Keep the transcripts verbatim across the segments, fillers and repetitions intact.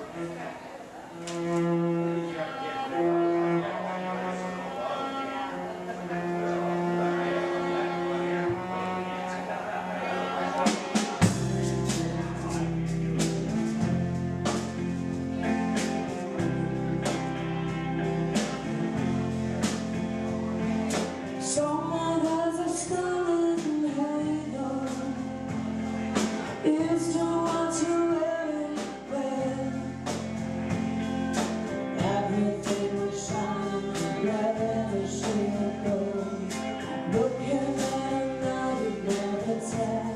Someone has a stolen halo. It's the one to wear it well. Everything was shining wherever she would go. Looking at her now, you never tell.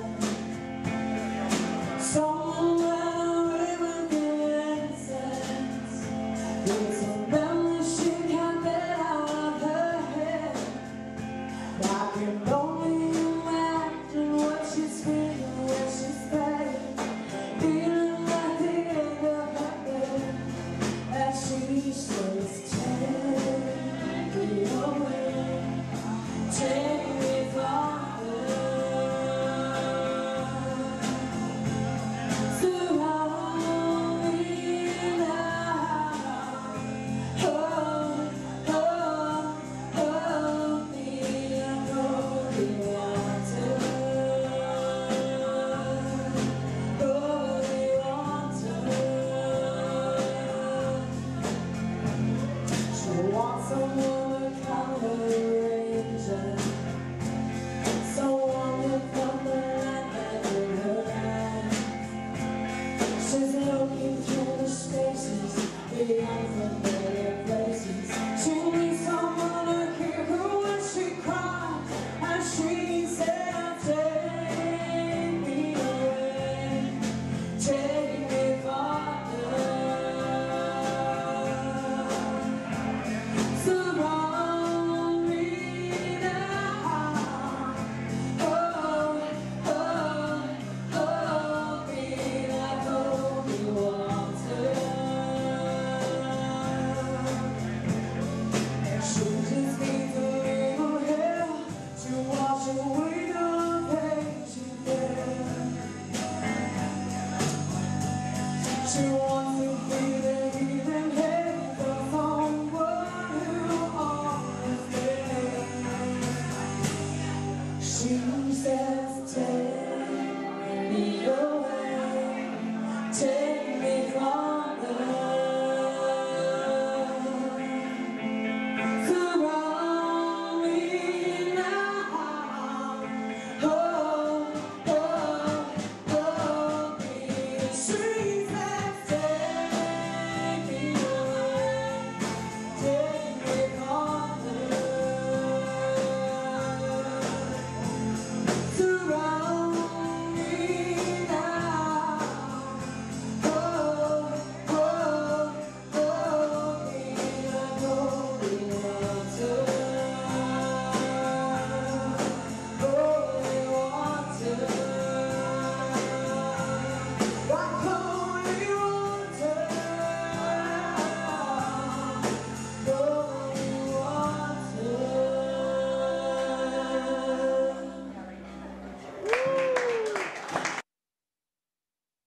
Someone ran away with the innocence. It's a memory she can't get out of her head. I can only imagine what she's feeling when she's dead, feeling at the end of her bed, as she says, take me away, take me farther, surround me now, hold, hold, hold me. Someone to come arrange it. Someone to come and her eyes. She's looking through the spaces beyond